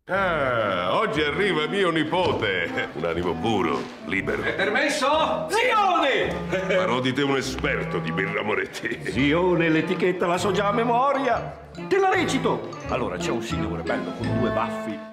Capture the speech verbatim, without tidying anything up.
Ah, oggi arriva mio nipote. Un animo puro, libero. È permesso? Zione! Farò di te un esperto di birra Moretti. Zione, l'etichetta la so già a memoria. Te la recito. Allora, c'è un signore bello con due baffi